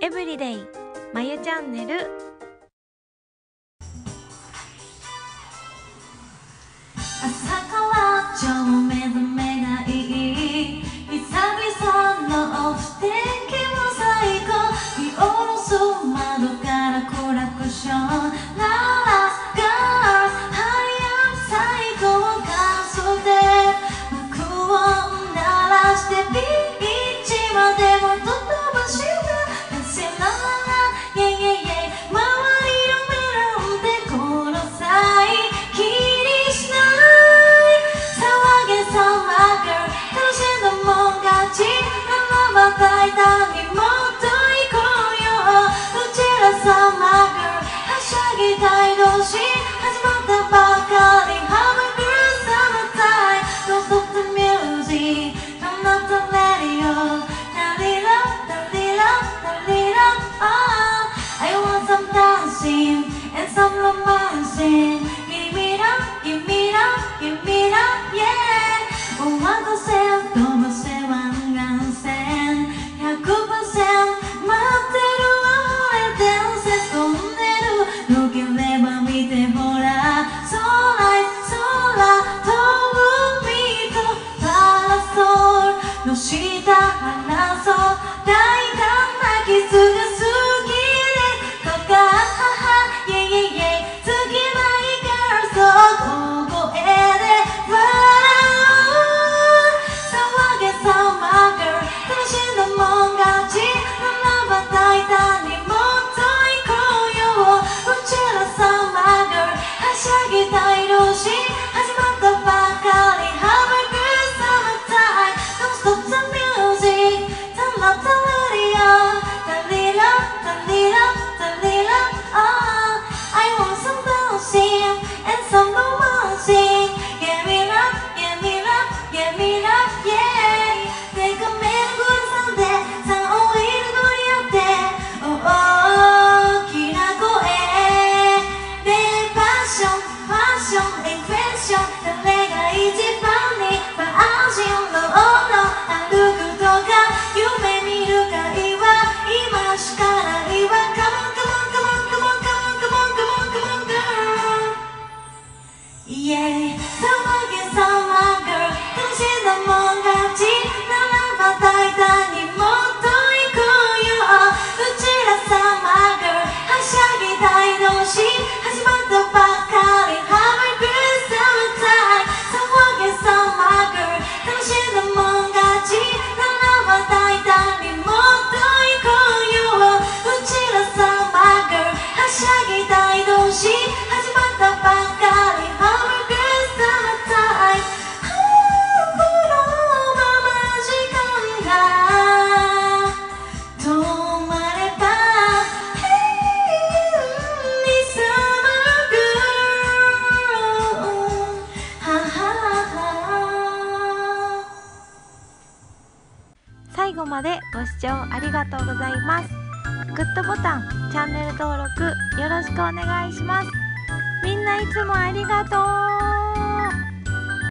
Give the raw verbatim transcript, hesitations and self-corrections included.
エブリデイまゆチャンネル。 朝から超目覚めがいい久々のオフ天気も最高見下ろす窓からクラクション鳴らすから早く最高ガスで幕を鳴らしてビーチまでもと飛ばしたせながらイェイイェイイェイ周りのメロンでこの際気にしない騒げサマーガール楽しんだもん勝ちならば大胆にもっと行こうようちらサマーガールはしゃぎたい同士始まったばかり Have a good summer time Don't stop the music Turn up the radio Turn it up, turn it up, turn it up oh, I want some dancing and some romancing Give me up, give me up, give me up, yeah お待たせ飛ばせ湾岸線 ひゃくパーセント 待ってるわ晴れ伝説飛んでるよければ見てほら空空飛ぶ海とパラソルの下話そう大胆なキスが好きでとかははイェイイェイイェイ尽きないからそう大声で笑う騒げサマーガール楽しんだもん勝ちならば大胆にもっと行こうようちらサマーガールはしゃぎたい同士始まったばかり Have a good summer time Don't stop the music Turn up the radio Turn it up, turn it up, turn it up oh, I want some dancing and some romancing Give me up, give me up, give me up, yeah 手が目のぐるさんでさんをいるのによって大きな声でパッション、ファッション、エクスプレッション誰が一番にファッションの音歩くとか夢見るかいは今しかないわ Come on, come on, come on, come on, come on, come on, come on, come on, girl Yeah 騒げサマーガール楽しんだもん勝ちならば大胆にもっと行こうようちらサマーガールはしゃぎたい同士始まったばかり Have a good summer time 騒げサマーガール楽しんだもん勝ちならば大胆にもっと行こうようちらサマーガールはしゃぎたい同士始まったばかり Have a good summer time このまま時間が止まれば Hey summer girl ははは最後までご視聴ありがとうございます。グッドボタン、チャンネル登録よろしくお願いします。みんないつもありがとう。